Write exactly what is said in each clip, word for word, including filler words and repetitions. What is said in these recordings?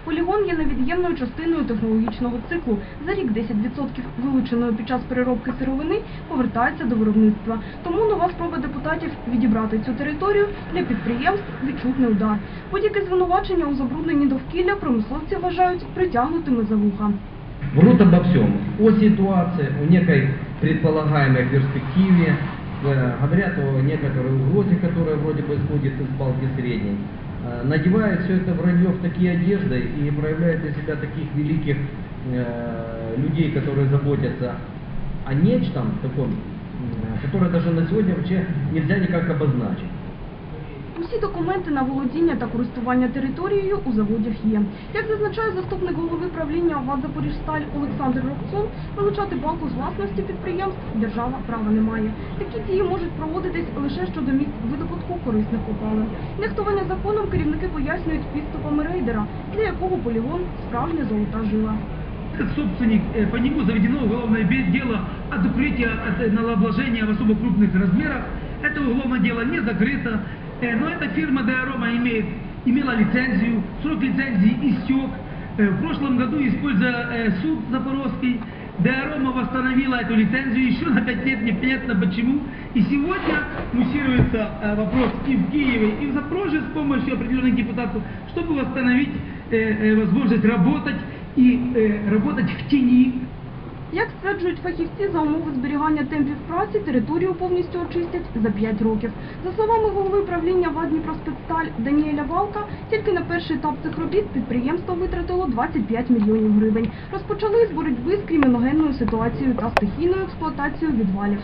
Полігон є невід'ємною частиною технологічного циклу. За рік десять відсотків вилученої під час переробки сировини повертається до виробництва. Тому нова спроба депутатів відібрати цю територію для підприємств – відчутний удар. Будь-яке звинувачення у забрудненні довкілля промисловці вважають притягнутими за вуха. Врут обо всем. О ситуации, о некой предполагаемой перспективе, э, говорят о некоторой угрозе, которая вроде бы исходит из балки средней. Э, надевают все это вранье в такие одежды и проявляют для себя таких великих э, людей, которые заботятся о нечто таком, э, которое даже на сегодня вообще нельзя никак обозначить. Усі документи на володіння та користування територією у заводів є. Як зазначає заступник голови правління ВАТ «Запоріжсталь» Олександр Роксон, вилучати балку з власності підприємств держава права не має. Такі дії можуть проводитись лише щодо місць видобутку корисних копалин. Нехтування законом керівники пояснюють підступами рейдера, для якого полігон – справжня золота жила. Как собственник, по нему заведено уголовное дело от укрытия от налогообложения в особо крупных размерах. Это уголовное дело не закрыто. Но эта фирма «Деарома» имеет, имела лицензию, срок лицензии истек. В прошлом году, используя суд запорожский, «Деарома» восстановила эту лицензию еще на пять лет, непонятно почему. И сегодня муссируется вопрос и в Киеве, и в Запорожье с помощью определенных депутатов, чтобы восстановить возможность работать и работать в тени. Як стверджують фахівці, за умови зберігання темпів праці територію повністю очистять за п'ять років. За словами голови правління ВАТ «Дніпроспецсталь» Даніеля Валка, тільки на перший етап цих робіт підприємство витратило двадцять п'ять мільйонів гривень. Розпочали з боротьби з криміногенною ситуацією та стихійною експлуатацією відвалів.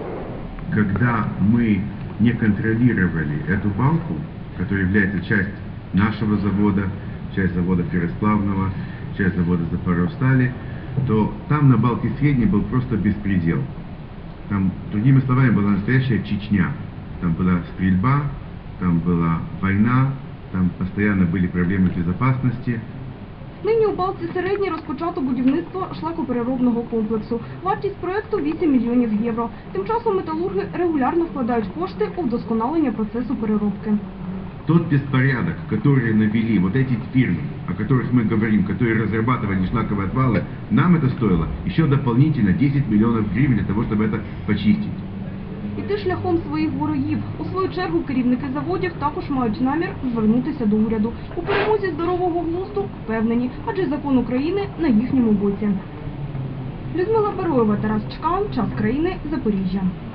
Когда мы не контролировали эту балку, которая является часть нашего завода, часть завода ферросплавного, часть завода Запорожстали, то там на балке средней был просто беспредел. Там, другими словами, была настоящая Чечня. Там была стрельба, там была война, там постоянно были проблемы безопасности. Нині у балці середній розпочато будівництво шлакопереробного комплексу. Вартість проєкту – вісім мільйонів євро. Тим часом металурги регулярно вкладають кошти у вдосконалення процесу переробки. Тот беспорядок, который навели вот эти фирмы, о которых мы говорим, которые разрабатывали шлаковые отвалы, нам это стоило еще дополнительно десять миллионов гривен для того, чтобы это почистить. Іти шляхом своїх ворогів. У свою чергу керівники заводів також мають намір звернутися до уряду. У перемозі здорового глузду впевнені, адже закон України на їхньому боці. Людмила Бароєва, Тарас Чкан, «Час країни», Запоріжжя.